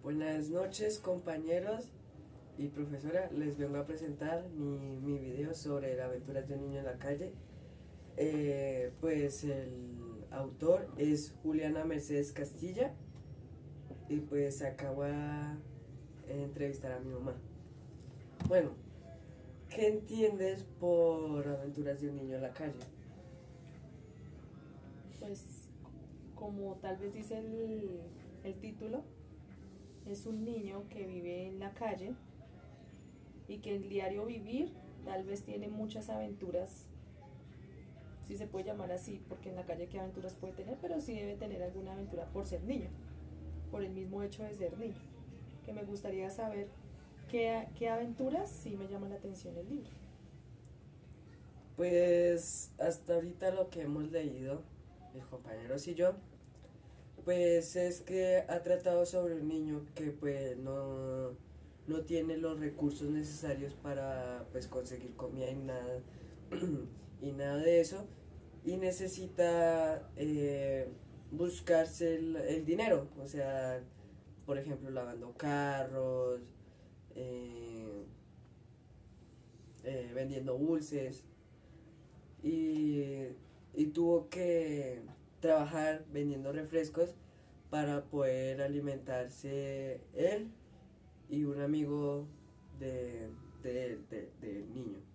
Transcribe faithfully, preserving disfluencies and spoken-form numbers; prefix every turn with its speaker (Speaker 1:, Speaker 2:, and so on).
Speaker 1: Buenas noches, compañeros y profesora, les vengo a presentar mi, mi video sobre las aventuras de un niño en la calle. Eh, pues el autor es Juliana Mercedes Castilla y pues acabo de entrevistar a mi mamá. Bueno, ¿qué entiendes por aventuras de un niño en la calle?
Speaker 2: Pues como tal vez dice el, el título, es un niño que vive en la calle y que el diario vivir tal vez tiene muchas aventuras, si se puede llamar así, porque en la calle qué aventuras puede tener, pero sí debe tener alguna aventura por ser niño, por el mismo hecho de ser niño, que me gustaría saber qué, qué aventuras sí me llama la atención el libro.
Speaker 1: Pues hasta ahorita lo que hemos leído, mis compañeros y yo, pues es que ha tratado sobre un niño que pues no, no tiene los recursos necesarios para pues conseguir comida y nada, y nada de eso, y necesita eh, buscarse el, el dinero, o sea, por ejemplo, lavando carros, eh, eh, vendiendo dulces, y, y tuvo que trabajar vendiendo refrescos para poder alimentarse él y un amigo de, de, de, del niño.